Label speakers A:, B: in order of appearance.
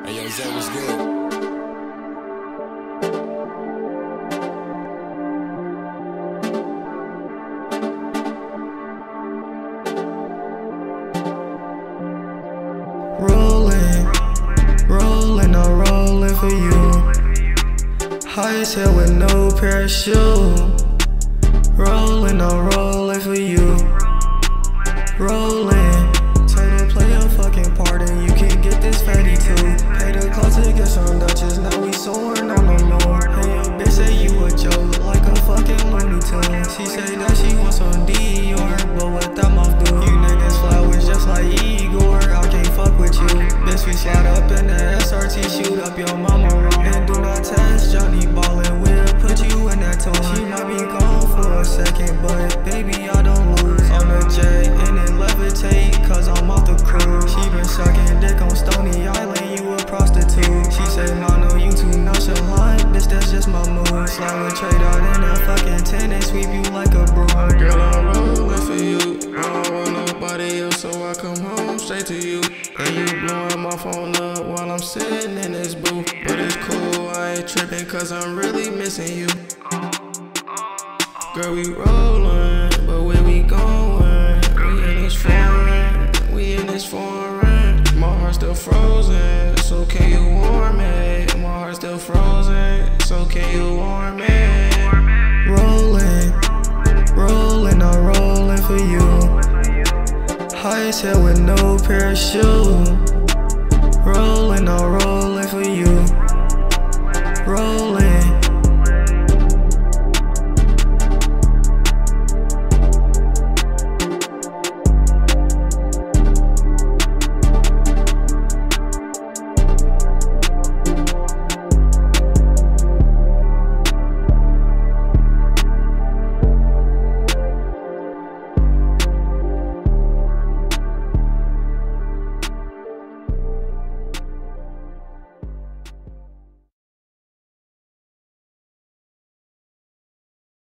A: Hey, yo, Zay, what's good?
B: Rollin', I'm rollin' for you. High as hell with no parachute. Rollin', I'm rollin' for you. Rollin', tell them play a fucking part and you can get this fatty too. Pay the cost to get some Dutchess, now we soaring on the moon. Hey, your bitch say you a joke, like a fucking Looney Tune. She say that she wants some Dior, but what that mouth do? You niggas flowers just like Igor, I can't fuck with you. Bitch, we slide up in the SRT, shoot up your mama room. And do not test Johnny ballin', we'll put you in that toy. She might be gone for a second, but baby, I don't lose. On the Jayy, and it levitate, cause I'm off the cruise. She been sucking dick on Stony Island, you a prostitute. She say, no, you too nonchalant, bitch, that's just my mood. Slide with trade out in that fucking tent and sweep you like a broom.
C: Girl, I'm rollin' for you. I don't want nobody else, so I come home straight to you. And you blowin' my phone up while I'm sitting in this booth. But it's cool, I ain't trippin' cause I'm really missing you. Girl, we rollin', but where we goin'? We in this foreign. My heart still frozen, so can you warm it? My heart still frozen, so can you warm it?
B: Rollin', I'm rollin' for you. High as hell with no parachute.